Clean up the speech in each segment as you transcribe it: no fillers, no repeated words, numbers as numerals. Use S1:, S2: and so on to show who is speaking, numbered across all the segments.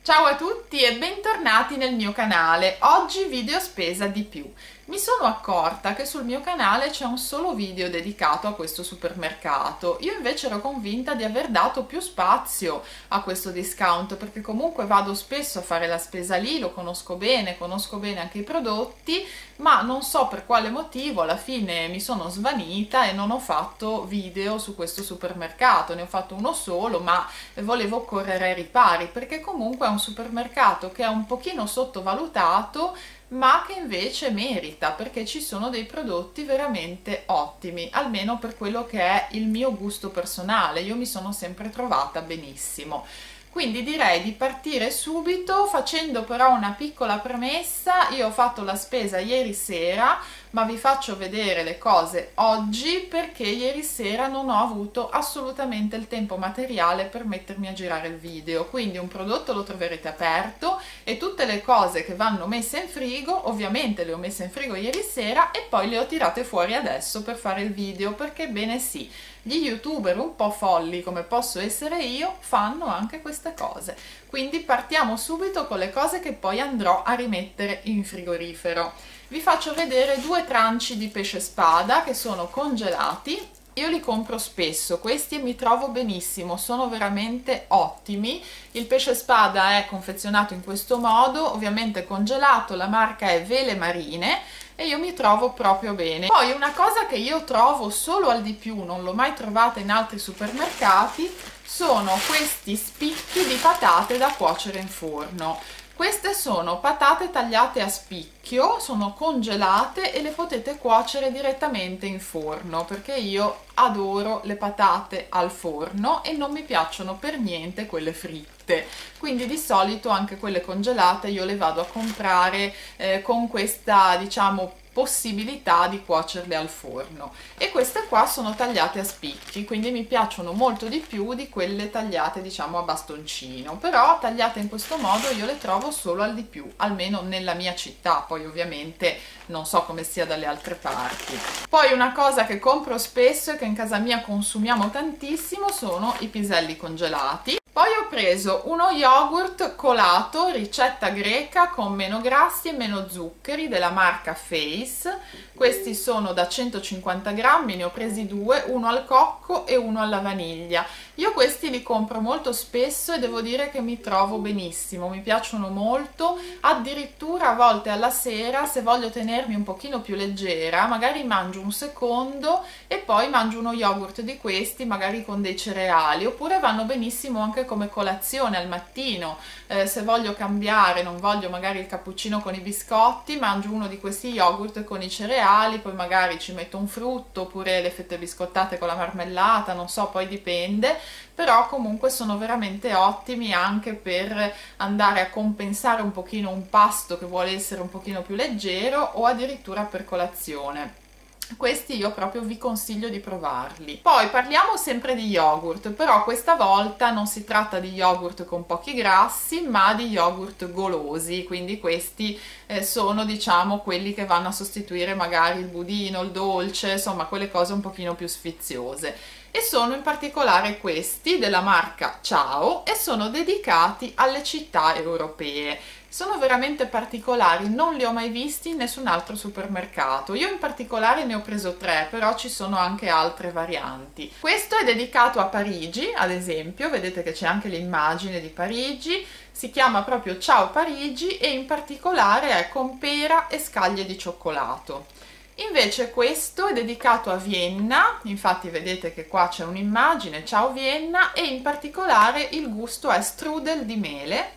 S1: Ciao a tutti e bentornati nel mio canale. Oggi video spesa di più. Mi sono accorta che sul mio canale c'è un solo video dedicato a questo supermercato. Io invece ero convinta di aver dato più spazio a questo discount perché comunque vado spesso a fare la spesa lì, lo conosco bene anche i prodotti, ma non so per quale motivo alla fine mi sono svanita e non ho fatto video su questo supermercato. Ne ho fatto uno solo, ma volevo correre ai ripari perché comunque è un supermercato che è un pochino sottovalutato, ma che invece merita perché ci sono dei prodotti veramente ottimi, almeno per quello che è il mio gusto personale. Io mi sono sempre trovata benissimo. Quindi direi di partire subito facendo però una piccola premessa. Io ho fatto la spesa ieri sera, ma vi faccio vedere le cose oggi perché ieri sera non ho avuto assolutamente il tempo materiale per mettermi a girare il video. Quindi un prodotto lo troverete aperto e tutte le cose che vanno messe in frigo, ovviamente le ho messe in frigo ieri sera e poi le ho tirate fuori adesso per fare il video, perché bene sì, gli youtuber un po' folli come posso essere io fanno anche queste cose. Quindi partiamo subito con le cose che poi andrò a rimettere in frigorifero. Vi faccio vedere due tranci di pesce spada che sono congelati. Io li compro spesso questi e mi trovo benissimo, sono veramente ottimi. Il pesce spada è confezionato in questo modo, ovviamente congelato, la marca è Vele Marine e io mi trovo proprio bene. Poi una cosa che io trovo solo al di più, non l'ho mai trovata in altri supermercati, sono questi spicchi di patate da cuocere in forno. Queste sono patate tagliate a spicchio, sono congelate e le potete cuocere direttamente in forno perché io adoro le patate al forno e non mi piacciono per niente quelle fritte. Quindi di solito anche quelle congelate io le vado a comprare con questa, diciamo, possibilità di cuocerle al forno, e queste qua sono tagliate a spicchi, quindi mi piacciono molto di più di quelle tagliate diciamo a bastoncino, però tagliate in questo modo io le trovo solo al di più, almeno nella mia città, poi ovviamente non so come sia dalle altre parti. Poi una cosa che compro spesso e che in casa mia consumiamo tantissimo sono i piselli congelati. Poi ho preso uno yogurt colato, ricetta greca, con meno grassi e meno zuccheri, della marca Face. Questi sono da 150 grammi, ne ho presi due, uno al cocco e uno alla vaniglia. Io questi li compro molto spesso e devo dire che mi trovo benissimo, mi piacciono molto, addirittura a volte alla sera, se voglio tenermi un pochino più leggera, magari mangio un secondo e poi mangio uno yogurt di questi, magari con dei cereali, oppure vanno benissimo anche come colazione al mattino. Se voglio cambiare, non voglio magari il cappuccino con i biscotti, mangio uno di questi yogurt con i cereali, poi magari ci metto un frutto oppure le fette biscottate con la marmellata, non so, poi dipende, però comunque sono veramente ottimi anche per andare a compensare un pochino un pasto che vuole essere un pochino più leggero o addirittura per colazione. Questi io proprio vi consiglio di provarli. Poi parliamo sempre di yogurt, però questa volta non si tratta di yogurt con pochi grassi, ma di yogurt golosi, quindi questi sono diciamo quelli che vanno a sostituire magari il budino, il dolce, insomma quelle cose un pochino più sfiziose. E sono in particolare questi della marca Ciao e sono dedicati alle città europee. Sono veramente particolari, non li ho mai visti in nessun altro supermercato. Io in particolare ne ho preso tre, però ci sono anche altre varianti. Questo è dedicato a Parigi, ad esempio, vedete che c'è anche l'immagine di Parigi, si chiama proprio Ciao Parigi e in particolare è con pera e scaglie di cioccolato. Invece questo è dedicato a Vienna, infatti vedete che qua c'è un'immagine, Ciao Vienna, e in particolare il gusto è strudel di mele.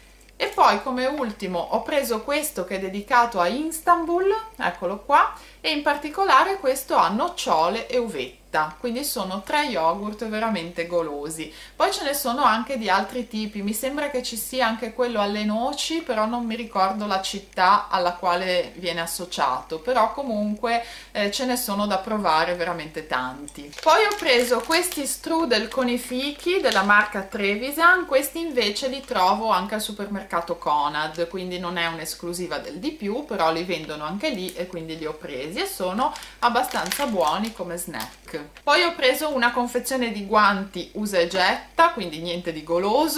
S1: E poi come ultimo ho preso questo che è dedicato a Istanbul, eccolo qua, e in particolare questo ha nocciole e uvetta, quindi sono tre yogurt veramente golosi. Poi ce ne sono anche di altri tipi, mi sembra che ci sia anche quello alle noci, però non mi ricordo la città alla quale viene associato, però comunque ce ne sono da provare veramente tanti. Poi ho preso questi strudel con i fichi della marca Trevisan, questi invece li trovo anche al supermercato Conad, quindi non è un'esclusiva del di più, però li vendono anche lì e quindi li ho presi e sono abbastanza buoni come snack. Poi ho preso una confezione di guanti usa e getta, quindi niente di goloso.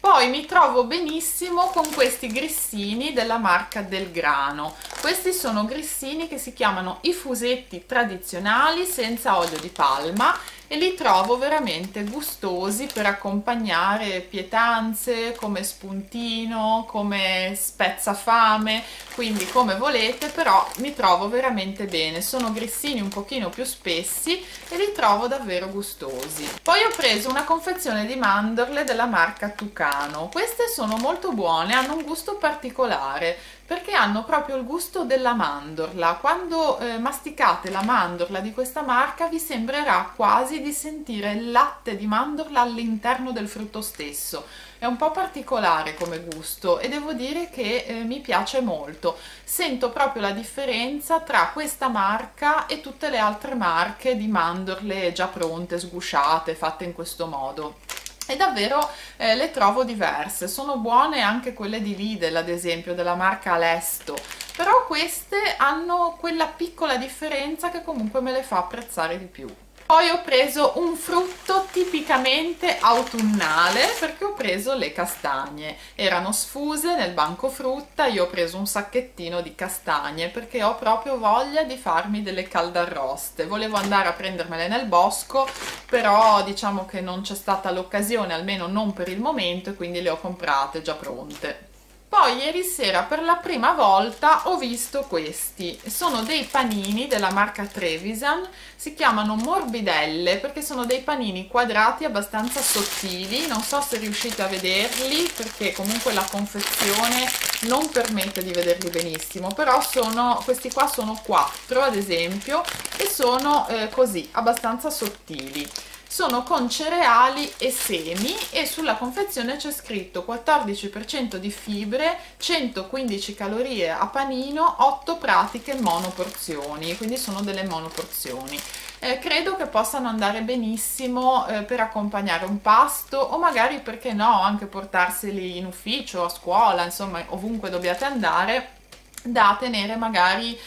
S1: Poi mi trovo benissimo con questi grissini della marca Del Grano. Questi sono grissini che si chiamano i fusetti tradizionali senza olio di palma e li trovo veramente gustosi per accompagnare pietanze, come spuntino, come spezzafame, quindi come volete, però mi trovo veramente bene. Sono grissini un pochino più spessi e li trovo davvero gustosi. Poi ho preso una confezione di mandorle della marca Tucano. Queste sono molto buone, hanno un gusto particolare perché hanno proprio il gusto della mandorla. Quando masticate la mandorla di questa marca vi sembrerà quasi di sentire il latte di mandorla all'interno del frutto stesso. È un po' particolare come gusto e devo dire che mi piace molto. Sento proprio la differenza tra questa marca e tutte le altre marche di mandorle già pronte, sgusciate, fatte in questo modo. E davvero le trovo diverse. Sono buone anche quelle di Lidl, ad esempio, della marca Alesto, però queste hanno quella piccola differenza che comunque me le fa apprezzare di più. Poi ho preso un frutto tipicamente autunnale perché ho preso le castagne. Erano sfuse nel banco frutta, io ho preso un sacchettino di castagne perché ho proprio voglia di farmi delle caldarroste. Volevo andare a prendermele nel bosco, però diciamo che non c'è stata l'occasione, almeno non per il momento, e quindi le ho comprate già pronte. Poi ieri sera per la prima volta ho visto questi, sono dei panini della marca Trevisan, si chiamano morbidelle perché sono dei panini quadrati abbastanza sottili, non so se riuscite a vederli perché comunque la confezione non permette di vederli benissimo, però questi qua sono 4 ad esempio e sono così, abbastanza sottili. Sono con cereali e semi e sulla confezione c'è scritto 14% di fibre, 115 calorie a panino, 8 pratiche monoporzioni, quindi sono delle monoporzioni. Credo che possano andare benissimo per accompagnare un pasto o magari, perché no, anche portarseli in ufficio, a scuola, insomma ovunque dobbiate andare, da tenere magari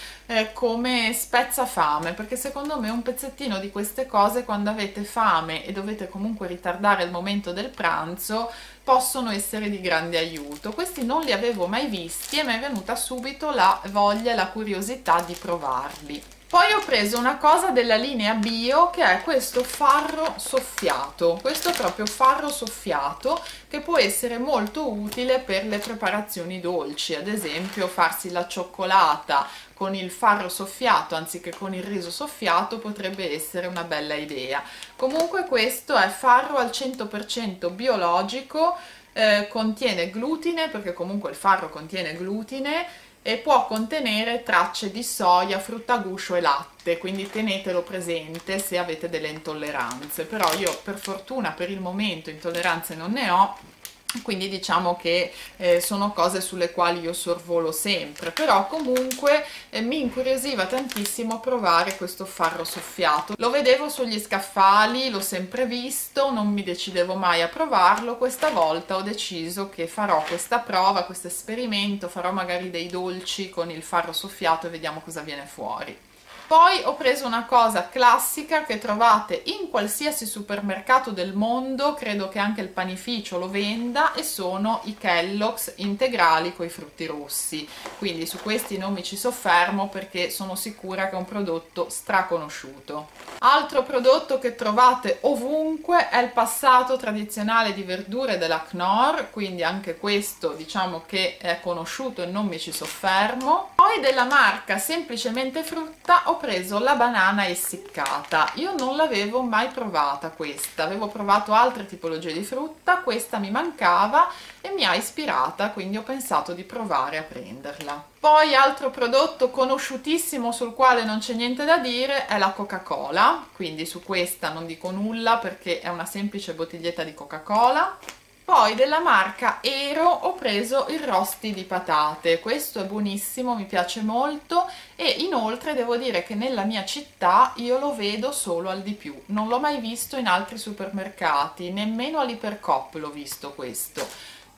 S1: come spezzafame, perché secondo me un pezzettino di queste cose quando avete fame e dovete comunque ritardare il momento del pranzo possono essere di grande aiuto. Questi non li avevo mai visti e mi è venuta subito la voglia e la curiosità di provarli. Poi ho preso una cosa della linea Bio che è questo farro soffiato, questo è proprio farro soffiato che può essere molto utile per le preparazioni dolci, ad esempio farsi la cioccolata con il farro soffiato anziché con il riso soffiato potrebbe essere una bella idea. Comunque questo è farro al 100% biologico, contiene glutine perché comunque il farro contiene glutine e può contenere tracce di soia, frutta a guscio e latte, quindi tenetelo presente se avete delle intolleranze. Però io per fortuna per il momento intolleranze non ne ho, quindi diciamo che sono cose sulle quali io sorvolo sempre, però comunque mi incuriosiva tantissimo provare questo farro soffiato. Lo vedevo sugli scaffali, l'ho sempre visto, non mi decidevo mai a provarlo. Questa volta ho deciso che farò questa prova, questo esperimento, farò magari dei dolci con il farro soffiato e vediamo cosa viene fuori. Poi ho preso una cosa classica che trovate in qualsiasi supermercato del mondo, credo che anche il panificio lo venda, e sono i Kellogg's integrali con i frutti rossi. Quindi su questi non mi ci soffermo perché sono sicura che è un prodotto straconosciuto. Altro prodotto che trovate ovunque è il passato tradizionale di verdure della Knorr, quindi anche questo diciamo che è conosciuto e non mi ci soffermo. Poi della marca Semplicemente Frutta ho preso la banana essiccata. Io non l'avevo mai provata questa, avevo provato altre tipologie di frutta, questa mi mancava e mi ha ispirata, quindi ho pensato di provare a prenderla. Poi altro prodotto conosciutissimo sul quale non c'è niente da dire è la Coca-Cola, quindi su questa non dico nulla perché è una semplice bottiglietta di Coca-Cola. Poi della marca Ero ho preso il rosti di patate, questo è buonissimo, mi piace molto e inoltre devo dire che nella mia città io lo vedo solo al Di Più, non l'ho mai visto in altri supermercati, nemmeno all'Ipercoop l'ho visto questo.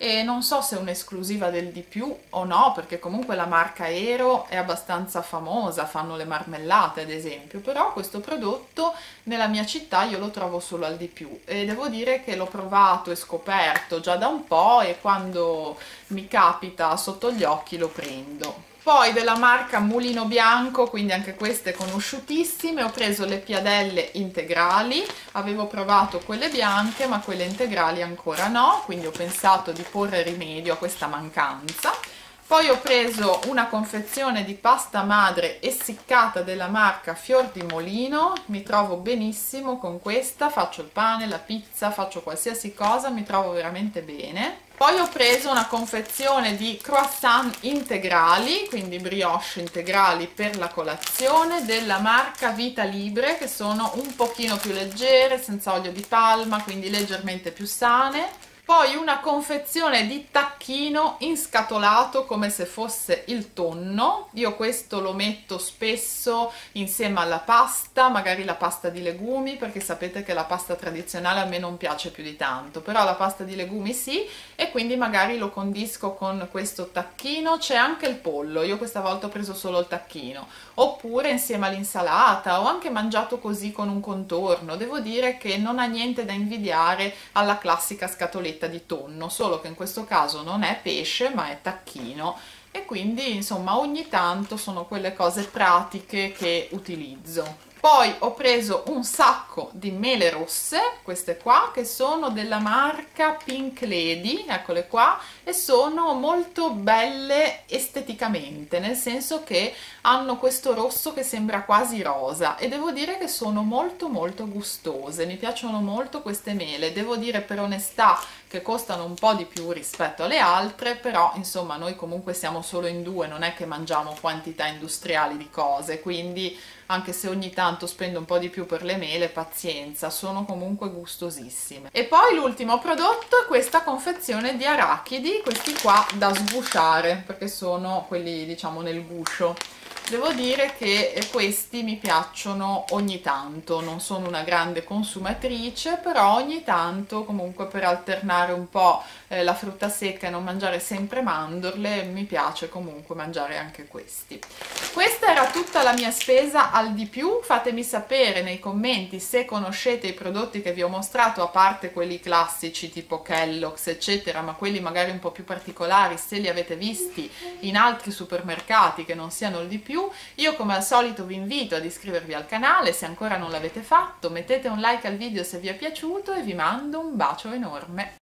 S1: e non so se è un'esclusiva del Di Più o no, perché comunque la marca Ero è abbastanza famosa, fanno le marmellate ad esempio, però questo prodotto nella mia città io lo trovo solo al Di Più e devo dire che l'ho provato e scoperto già da un po' e quando mi capita sotto gli occhi lo prendo. Poi della marca Mulino Bianco, quindi anche queste conosciutissime, ho preso le piadelle integrali, avevo provato quelle bianche ma quelle integrali ancora no, quindi ho pensato di porre rimedio a questa mancanza. Poi ho preso una confezione di pasta madre essiccata della marca Fior di Molino, mi trovo benissimo con questa, faccio il pane, la pizza, faccio qualsiasi cosa, mi trovo veramente bene. Poi ho preso una confezione di croissant integrali, quindi brioche integrali per la colazione, della marca Vita Libre, che sono un pochino più leggere, senza olio di palma, quindi leggermente più sane. Poi una confezione di tacchino inscatolato come se fosse il tonno, io questo lo metto spesso insieme alla pasta, magari la pasta di legumi, perché sapete che la pasta tradizionale a me non piace più di tanto, però la pasta di legumi sì, e quindi magari lo condisco con questo tacchino. C'è anche il pollo, io questa volta ho preso solo il tacchino, oppure insieme all'insalata, o anche mangiato così con un contorno. Devo dire che non ha niente da invidiare alla classica scatoletta di tonno, solo che in questo caso non è pesce ma è tacchino, e quindi insomma ogni tanto sono quelle cose pratiche che utilizzo. Poi ho preso un sacco di mele rosse, queste qua, che sono della marca Pink Lady, eccole qua, e sono molto belle esteticamente, nel senso che hanno questo rosso che sembra quasi rosa, e devo dire che sono molto gustose, mi piacciono molto queste mele. Devo dire per onestà che costano un po' di più rispetto alle altre, però insomma noi comunque siamo solo in due, non è che mangiamo quantità industriali di cose, quindi anche se ogni tanto spendo un po' di più per le mele, pazienza, sono comunque gustosissime. E poi l'ultimo prodotto è questa confezione di arachidi, questi qua da sgusciare, perché sono quelli diciamo nel guscio. Devo dire che questi mi piacciono ogni tanto, non sono una grande consumatrice, però ogni tanto comunque per alternare un po' la frutta secca e non mangiare sempre mandorle, mi piace comunque mangiare anche questi. Questa era tutta la mia spesa al Di Più. Fatemi sapere nei commenti se conoscete i prodotti che vi ho mostrato, a parte quelli classici tipo Kellogg's eccetera, ma quelli magari un po' più particolari, se li avete visti in altri supermercati che non siano il Di Più. Io come al solito vi invito ad iscrivervi al canale se ancora non l'avete fatto, mettete un like al video se vi è piaciuto e vi mando un bacio enorme.